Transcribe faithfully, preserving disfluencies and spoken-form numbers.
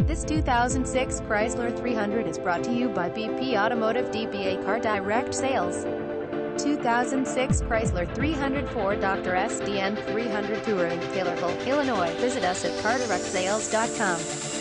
This two thousand six Chrysler three hundred is brought to you by B P Automotive D B A Car Direct Sales. two thousand six Chrysler three hundred for Doctor S D N three hundred Touring, Taylorville, Illinois. Visit us at car direct sales dot com.